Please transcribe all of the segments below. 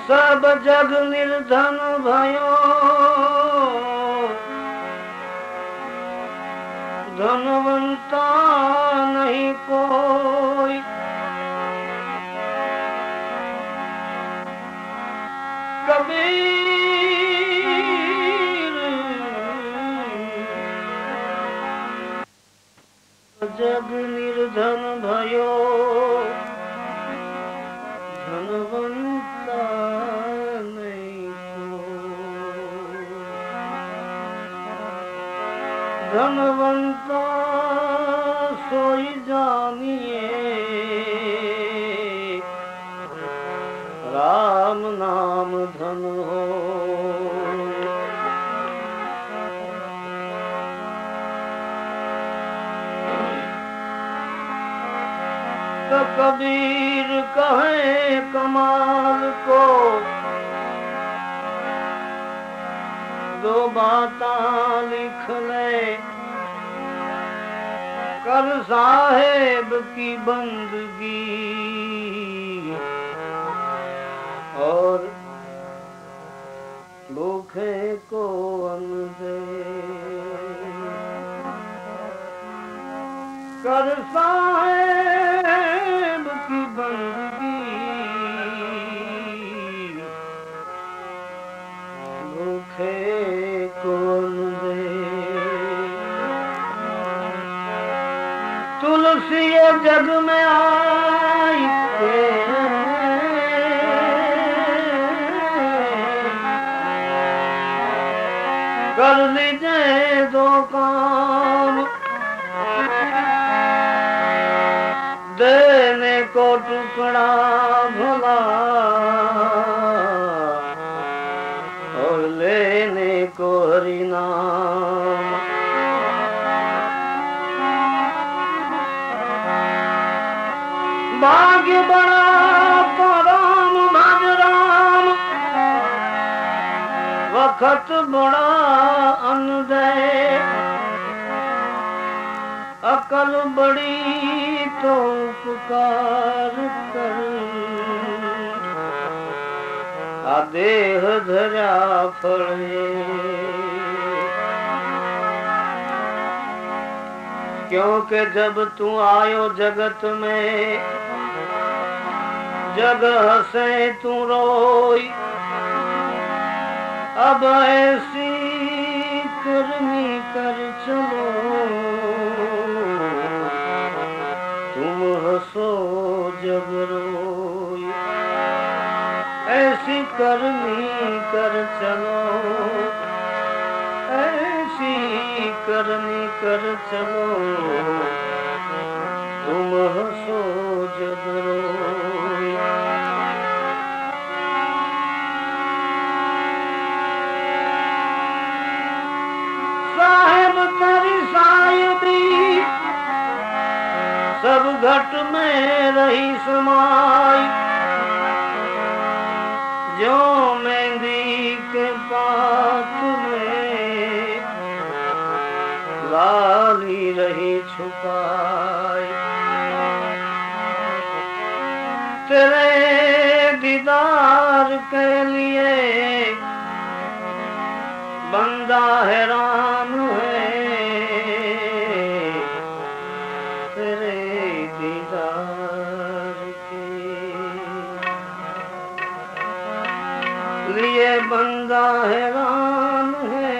सब जग निर्धन भयो, धनवंता नहीं कोई। कबीर जग निर्धन भयो, धनवंता नहीं कोई। धनवंता सोई जानिए, राम नाम धन हो। तो कबीर कहे कमाल को, दो बातां लिख ले, कर साहेब की बंदगी और भूखे को अन्न दे। कर साहेब की बंदगी, भूखे को अन्न दे। तुलसी ये जग में आई के, कर लीजिए दो काम, देने को टुकड़ा भला और लेने को हरि नाम। भाग्य बड़ा राम भज राम, वक्त बड़ा अन्न दे। अकल बड़ी तो उपकार कर, आदेह धरा फले। क्योंकि जब तू आयो जगत में, जग हंसे तू रोई। अब ऐसी करनी कर चलो, तुम हंसो जब रोई। ऐसी करनी कर चलो, ऐसी करनी कर चलो, तुम हंसो जब रोई। साहेब तेरी साहिबी सब घट में रही समाई। जो मेहंदी के पात में लाली रही छुपाई। तेरे दीदार के लिए बंदा हैरान है, तेरे दीदार के लिए बंदा हैरान है।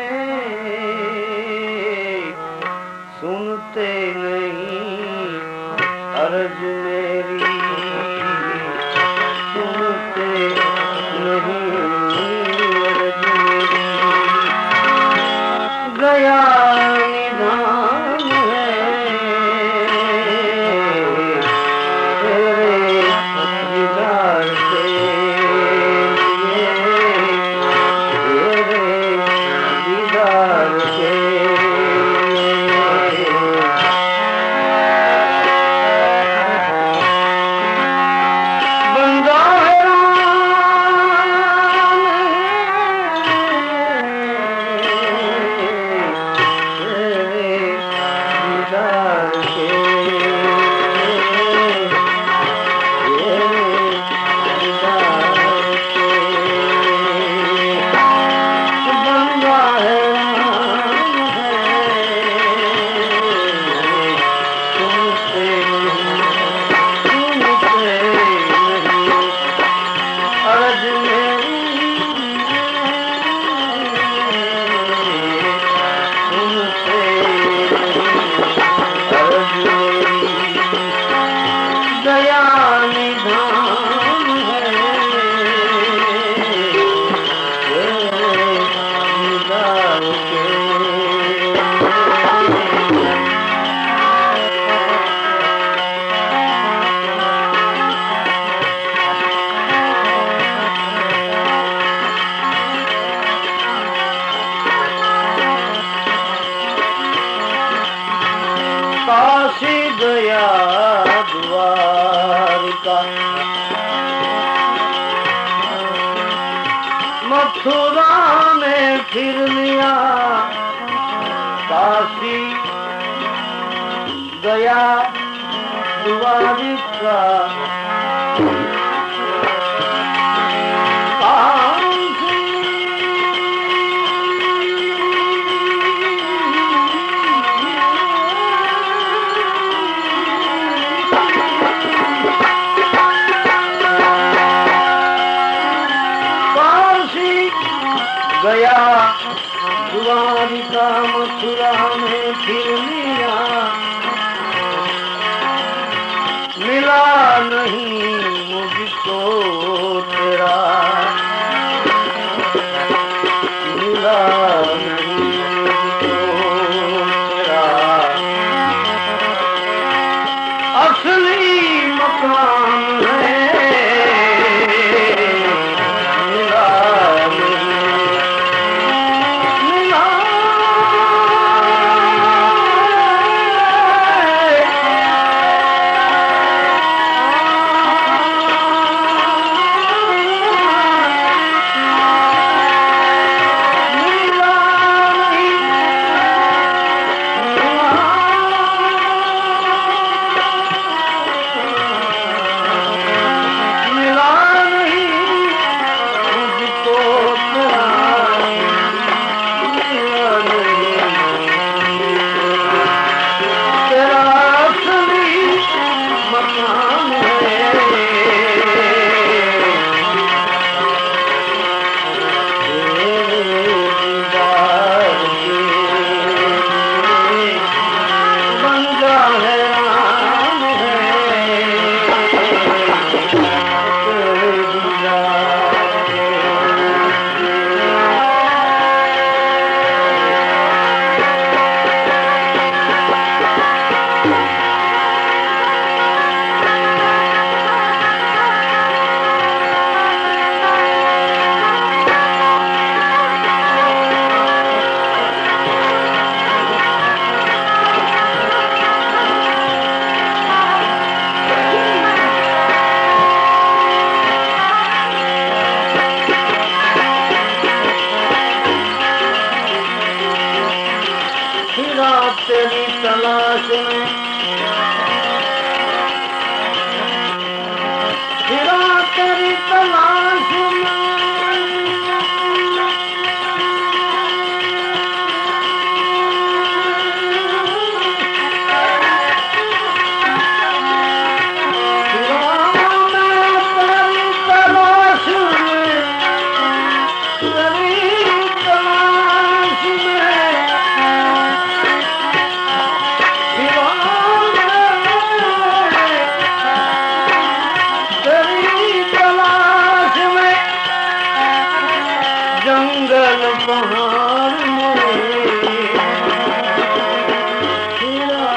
सुनते नहीं अर्ज मेरी, सुनते नहीं अर्ज मेरी। गया निधान है तेरे दीदार के लिए, तेरे मथुरा में फिर लिया, काशी गया द्वारिका, गया द्वारिका, मथुरा में फिर लिया, मिला नहीं मुझको तेरा, मिला नहीं मुझको तेरा, असली मकान है, तेरी तलाश में, फिरा तेरी तलाश में, जंगल पहाड़ में, फिरा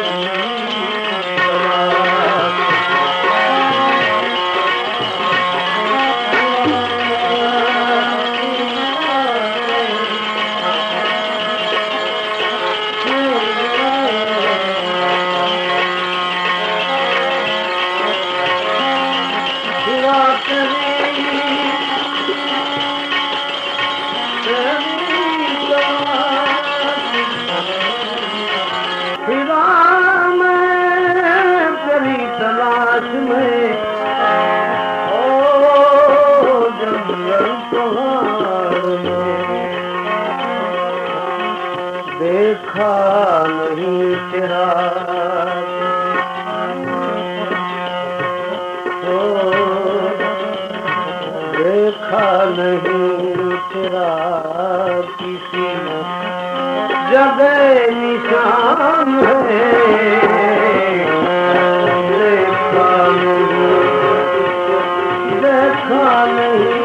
तलाश में, ओ जंगल पहाड़ में, देखा नहीं तेरा, ओ देखा नहीं तेरा किसी जगह निशान है, देखा नहीं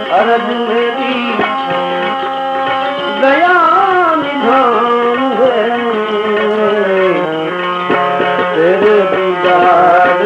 अरज मेरी दया निधान है तेरे दीदार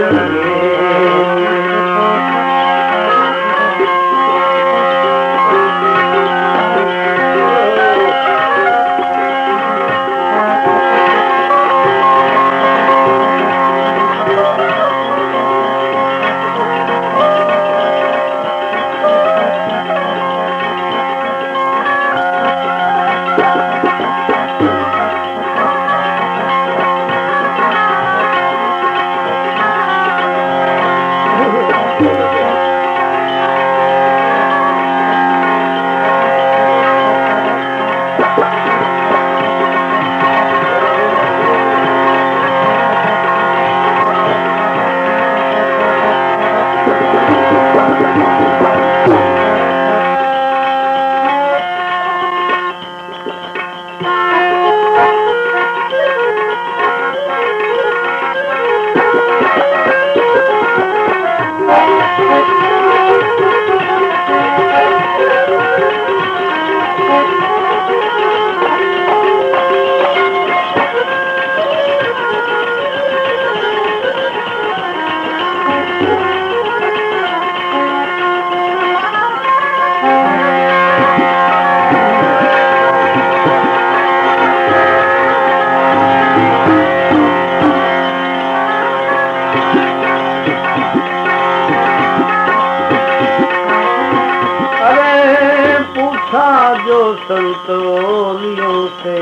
जो संतोलियों से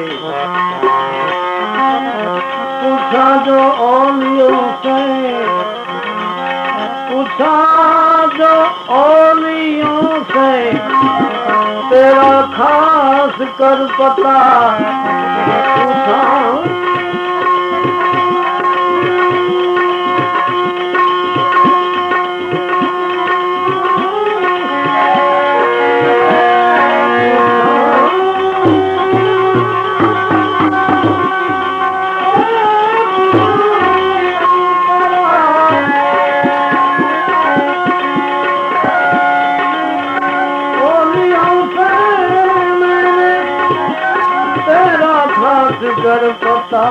पूछा जो औलियों से पूछा जो औलियों से तेरा खास कर पता पूछा कर पता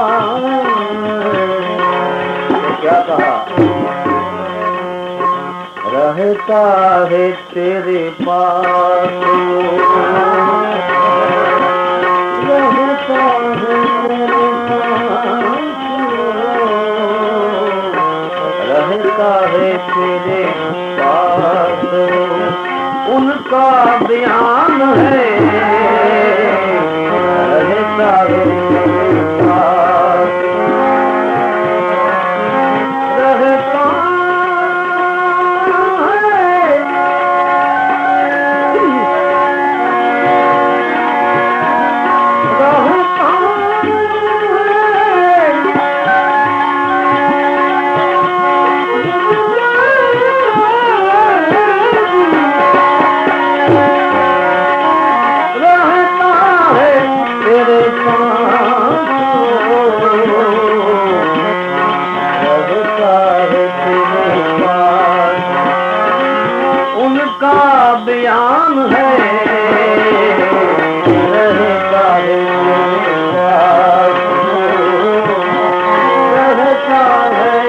क्या कहा रहता है तेरे पास रहता है तेरे पास रहता है तेरे पास उनका बयान है रहता है बयान है रहता है रहता है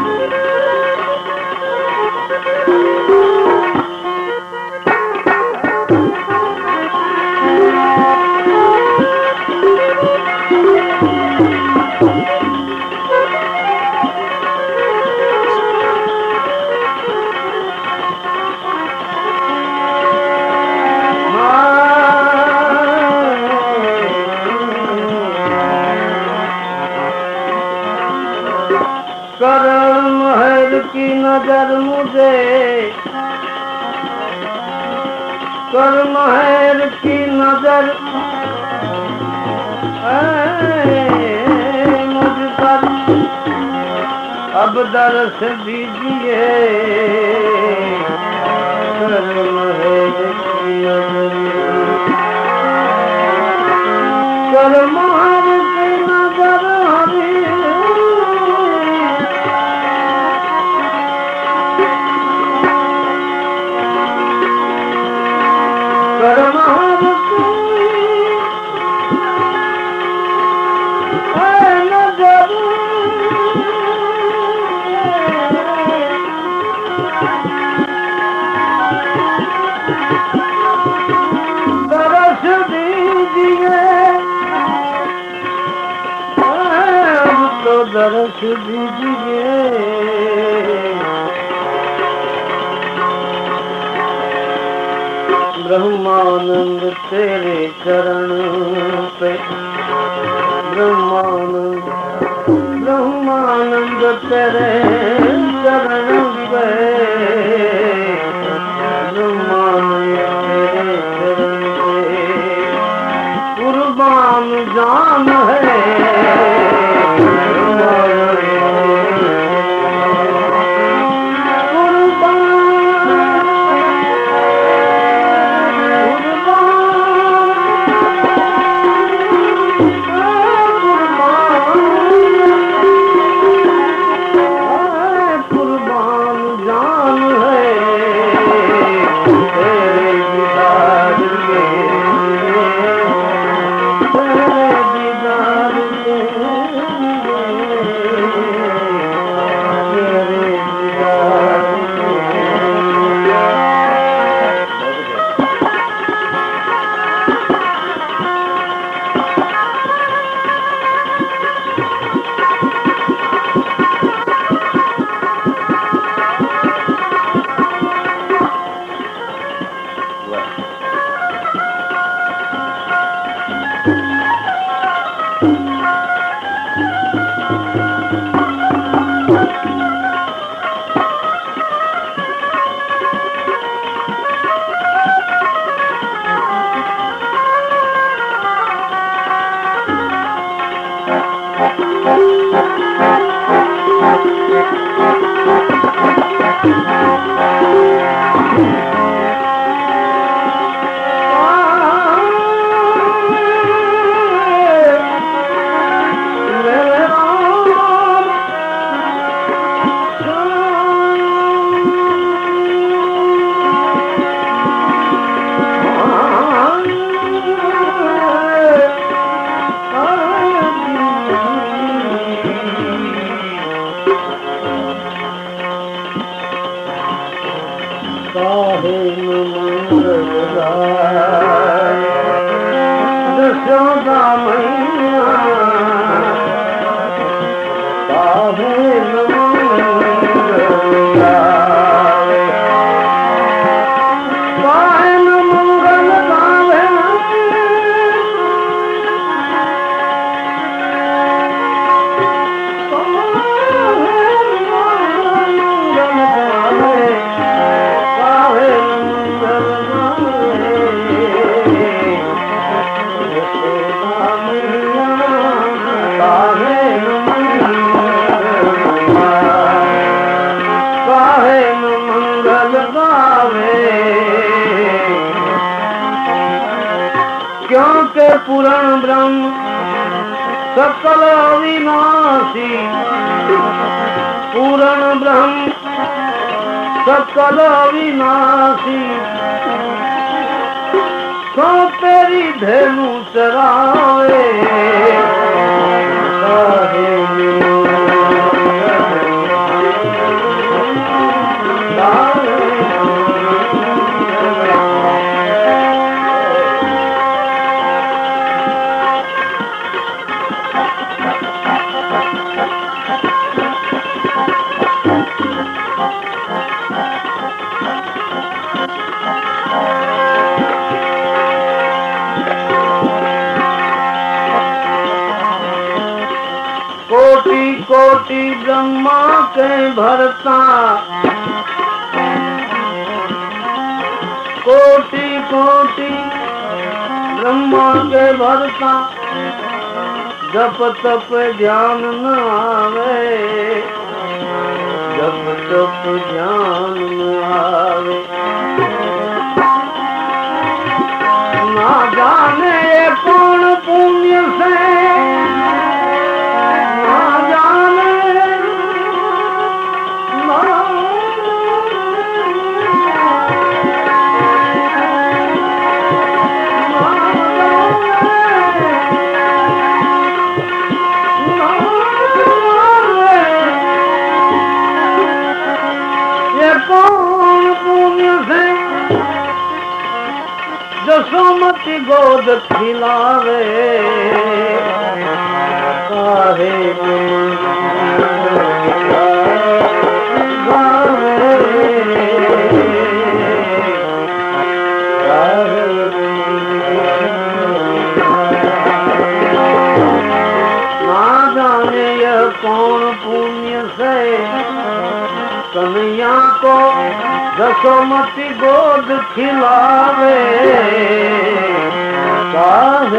करण महर की नजर मुझे, कर महर की नजर मुझ पर अब दर्श दीजिए। कर महर की नजर, कर महर की नजर हरी, कर महर की नजर, दर्श दीजिए। अब तो दर्श दीजिए। ब्रह्मानंद तेरे चरण पे, ब्रह्मानंद ब्रह्मानंद तेरे चरण पे, ब्रह्मानंद तेरे चरण पे कुर्बान जान है। यशोदा मैया क्योंकि पुराण ब्रह्म सकल अविनाशी, पूर्ण ब्रह्म सकल अविनाशी, सो तेरी धेनु चरावे ब्रह्मा के भरता कोटि कोटि ब्रह्मा के भरता जप तप ध्यान न आवे जप तप ध्यान न आवे ना जाने ये कौन पुण्य से ना जाने कौन पुण्य से जसोमती गोद खिलावे काहे ना जाने यह कौन पुण्य से कन्हैया को जसोमती गोद खिलावे काहे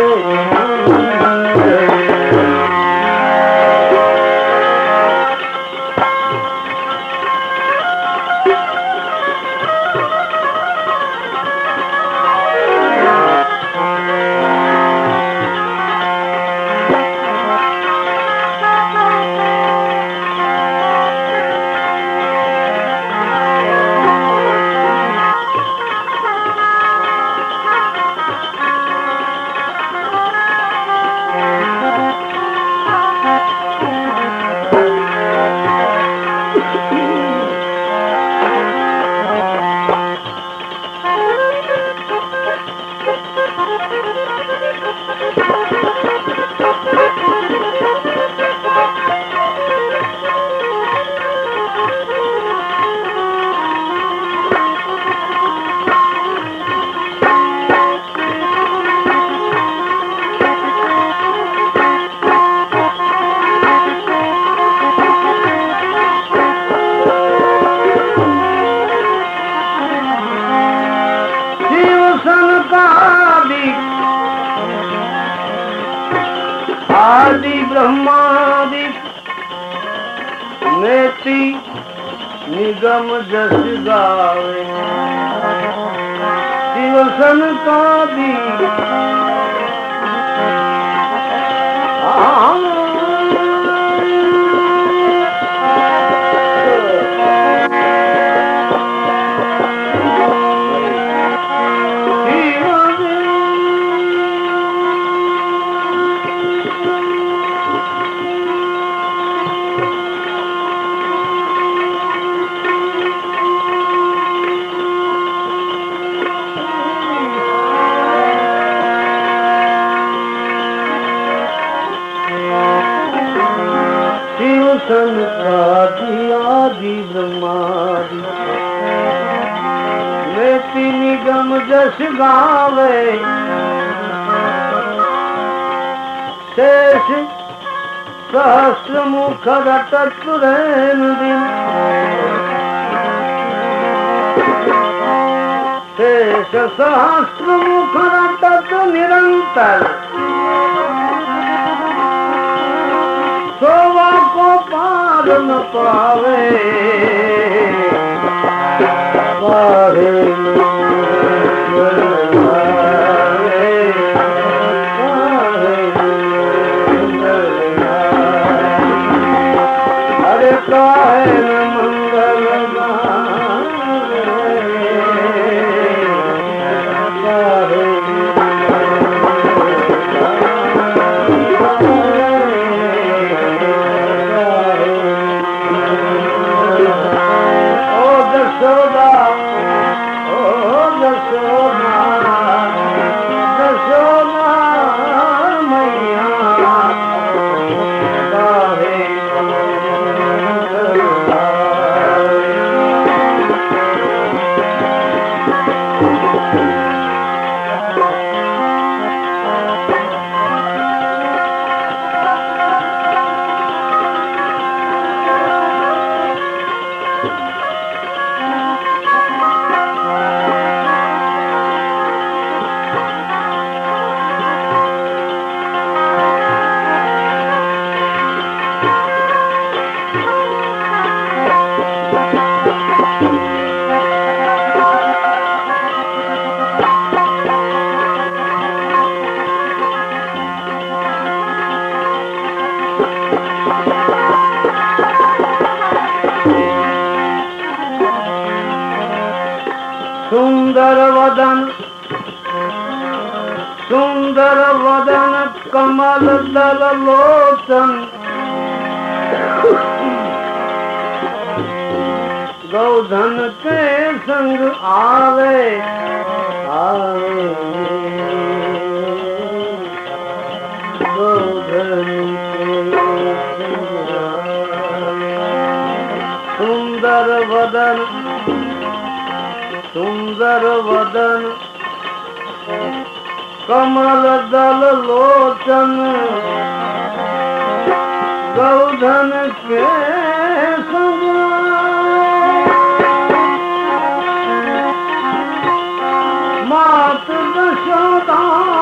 आदि ब्रह्मादि नेति निगम जस गावे शिव सनकादि आदि ब्रह्मादि नेति निगम जस गावे शेष सहस्र मुख रटत रैन दिन शेष सहस्र मुख रटत निरंतर सोवा को पार न पावे अरे काहे न मंगल ओ सुंदर वदन कमल दल लोचन गौधन के संग आवे गौधन के संग आवे। सुंदर वदन कमल दल लोचन गौधन के संग मात दशोदा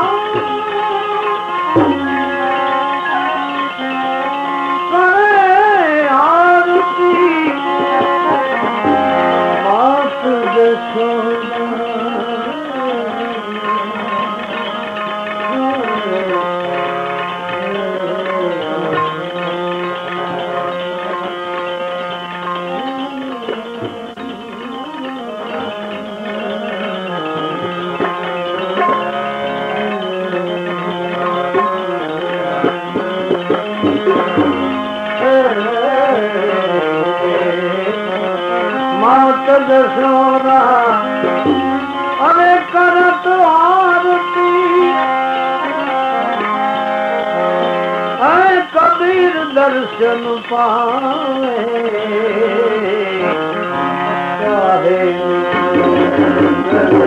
करे आरती मात दशोदा दशोरा अरे करत आरती अरे कबीर दर्शन पावे चाहे